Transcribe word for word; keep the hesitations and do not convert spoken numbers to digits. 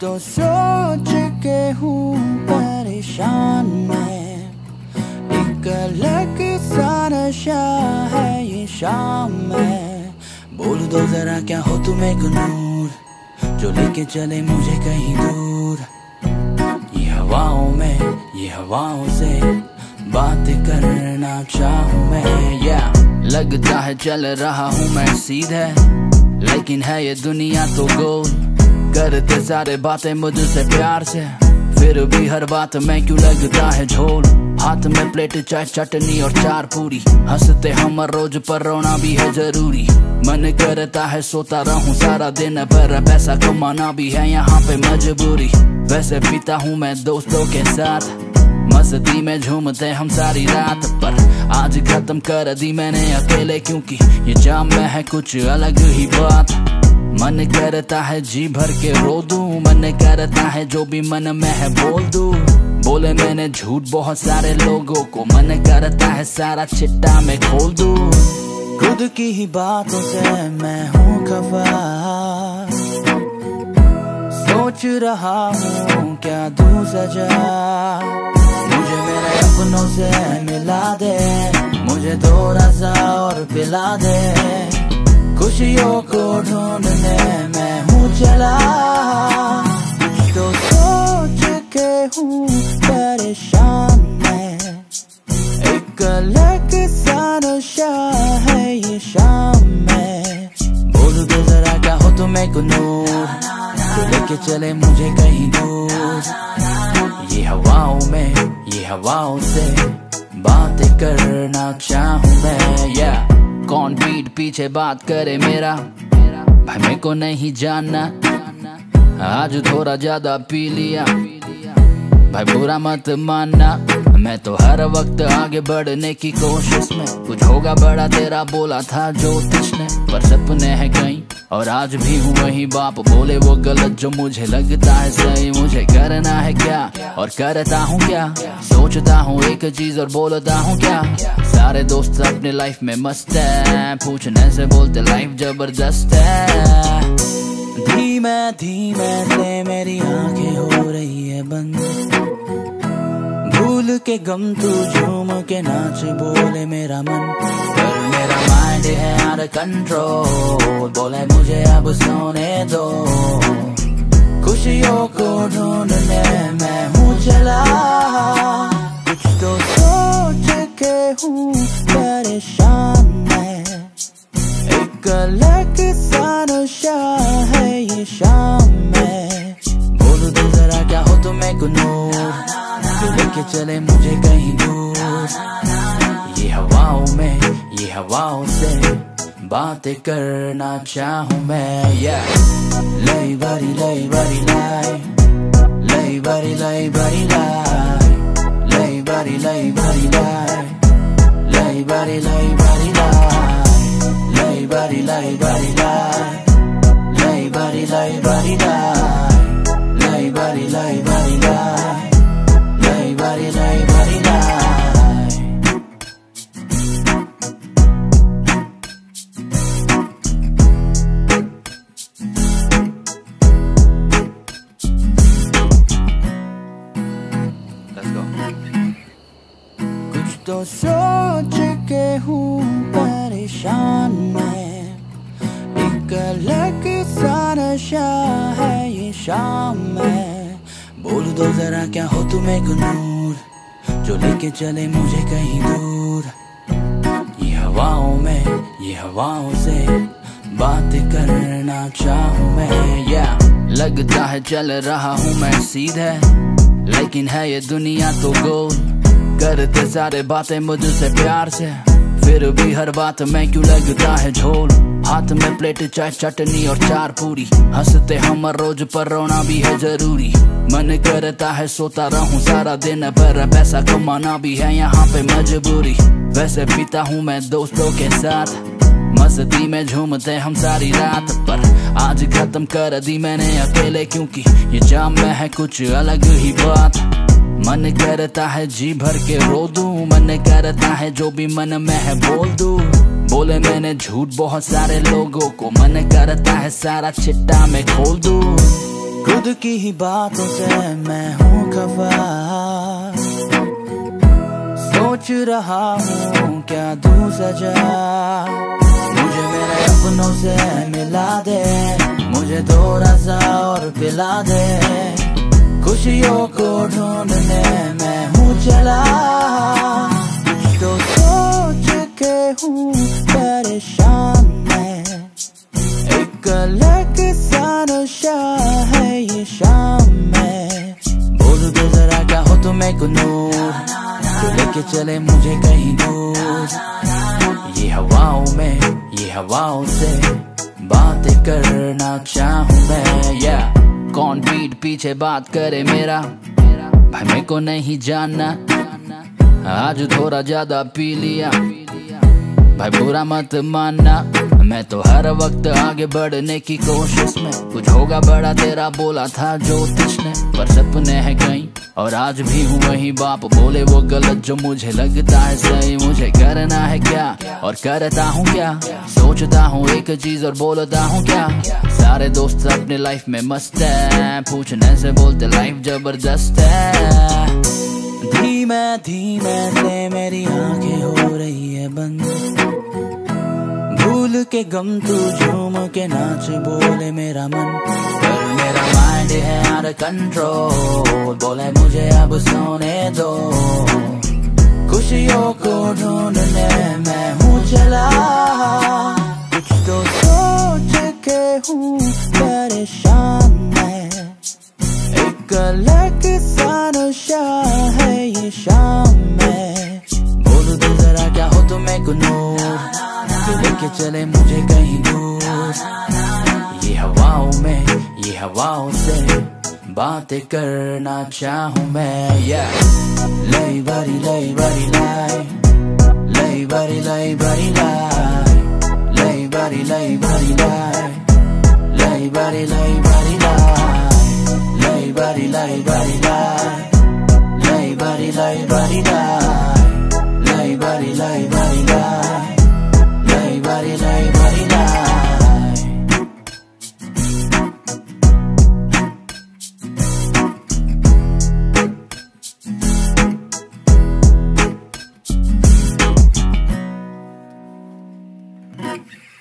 तो सोच के हूँ परेशान मैं, एक अलग सा नशा है ये शाम में। बोल दो जरा क्या हो तुम एक नूर, जो लेके चले मुझे कहीं दूर। ये हवाओं में ये हवाओं से बात करना चाहूँ मैं। या लगता है चल रहा हूँ मैं सीधे, लेकिन है ये दुनिया तो गोल। करते सारे बातें मुझसे प्यार से, फिर भी हर बात में क्यों लगता है झोल। हाथ में प्लेट चाय चटनी और चार पूरी, हंसते हम रोज पर रोना भी है जरूरी। मन करता है सोता रहूं सारा दिन, पर पैसा कमाना भी है यहाँ पे मजबूरी। वैसे पीता हूँ मैं दोस्तों के साथ, मस्ती में झूमते हम सारी रात, पर आज खत्म कर दी मैंने अकेले, क्योंकि ये जाम में है कुछ अलग ही बात। मन करता है जी भर के रो दूं, मन करता है जो भी मन में है बोल दूं। बोले मैंने झूठ बहुत सारे लोगों को, मन करता है सारा चिट्टा में खोल दूं। खुद की ही बातों से मैं हूँ खफा, सोच रहा हूँ क्या दूं सजा। मुझे मेरे अपनों से मिला दे, मुझे थोड़ा सा और पिला दे। खुशियों को ढूंढने मैं हूँ चला, तो सोच के हूँ परेशान मैं। एक अलग सा नशा है ये शाम में। बोल दो जरा क्या हो तुम एक नूर, जो लेके चले मुझे कहीं दूर। ये हवाओं में ये हवाओं से बातें करना चाहूँ मैं। या कौन पीठ पीछे बात करे मेरा, भाई मेरे को नहीं जानना। आज थोड़ा ज्यादा पी लिया, भाई बुरा मत मानना। मैं तो हर वक्त आगे बढ़ने की कोशिश में, कुछ होगा बड़ा तेरा बोला था ज्योतिष ने। पर सपने हैं कहीं और आज भी हूँ वही, बाप बोले वो गलत जो मुझे लगता है सही। मुझे करना है क्या और करता हूँ क्या, सोचता हूँ एक चीज और बोलता हूँ क्या। सारे दोस्त अपने लाइफ में मस्त है, पूछने से बोलते लाइफ जबरदस्त है। धीमे धीमे से मेरी आंखें हो रही है बंद, भूल के गम तू झूम के नाच बोले मेरा मन। पर मेरा माइंड है आउट कंट्रोल, बोले मुझे अब सोने दो। खुशियों को ढूंढने मैं हूँ चला, कुछ तो सोच के हूँ परेशान मैं। एक अलग सा नशा है ये शाम में। बोल दो जरा क्या हो तुम एक नूर, जो लेके चले मुझे कहीं दूर। ये हवाओं में ये हवाओं से बातें करना चाहूँ मैं। yeah. लई बरी लई बरी लाई, लई बरी लई बरी लाई, लई बरी लई बरी लाई, लई बरी लई बरी लाई, लई बरी लई बरी लाई, लई बरी लई बरी लाई, लई बरी लई बरी लाई, लई बरी लई बरी लाई। कुछ तो सोच के हूँ परेशान मैं, एक अलग सा नशा है ये शाम में। बोल दो जरा क्या हो तुम एक नूर, जो लेके चले मुझे कहीं दूर। ये हवाओं में ये हवाओं से बातें करना चाहूँ मैं। या लगता है चल रहा हूँ मैं सीधे, लेकिन है ये दुनिया तो गोल। करते सारे बातें मुझसे प्यार से, फिर भी हर बात में क्यों लगता है झोल। हाथ में प्लेट चाय चटनी और चार पूरी, हंसते हम रोज पर रोना भी है जरूरी। मन करता है सोता रहूं सारा दिन, पर पैसा कमाना भी है यहाँ पे मजबूरी। वैसे पीता हूँ मैं दोस्तों के साथ, मस्ती में झूमते हम सारी रात, पर आज खत्म कर दी मैंने अकेले, क्योंकि ये जाम में है कुछ अलग ही बात। मन करता है जी भर के रो दूं, मन करता है जो भी मन में है बोल दूं। बोले मैंने झूठ बहुत सारे लोगों को, मन करता है सारा चिट्टा में खोल दूं। खुद की ही बातों से मैं हूँ खफा, सोच रहा हूँ क्या दूँ सजा। मुझे मेरे अपनों से मिला दे, मुझे थोड़ा सा और पिला दे। खुशियों को ढूंढने मैं हूँ चला, कुछ तो सोच के हूँ परेशान मैं। एक अलग सा नशा है ये शाम में। बोल दे जरा क्या हो तुम्हें को नूर, तो लेके चले मुझे कहीं दूर। ये हवाओं में ये हवाओं से बातें करना चाहूँ मैं। या कौन पीठ पीछे बात करे मेरा, भाई मेरे को नहीं जानना। आज थोड़ा ज्यादा पी लिया, भाई बुरा मत मानना। मैं तो हर वक्त आगे बढ़ने की कोशिश में, कुछ होगा बड़ा तेरा बोला था ज्योतिष ने। पर सपने हैं कहीं और आज भी हूँ वही, बाप बोले वो गलत जो मुझे लगता है सही। मुझे करना है क्या और करता हूँ क्या, सोचता हूँ एक चीज और बोलता हूँ क्या। सारे दोस्त अपने लाइफ में मस्त है, पूछने से बोलते लाइफ जबरदस्त है। धीमे धीमे से मेरी आंखें हो रही है बंद, भूल के गम तू झूम के नाच बोले मेरा मन। पर मेरा माइंड है आउट ऑफ कंट्रोल, बोले मुझे अब सोने दो। खुशियों को ढूंढने मैं हूँ चला, कुछ तो सोच के हूँ परेशान मैं। एक अलग सा नशा है ये शाम में। बोल दो जरा क्या हो तुम्हें को नूर, लेके चले मुझे कहीं दूर। ये हवाओं में ये हवाओं से बातें करना चाहूँ मैं। या लई बरी लई बरी लाई, लई बरी लई बरी लाई, लई बरी लई बरी लाई, लई बरी लई बरी लाई, लई बरी लई बरी लाई, लई बरी लई बरी लाई, लई बरी लई बरी लाई, lay, body, lay, body, lay. Thank you.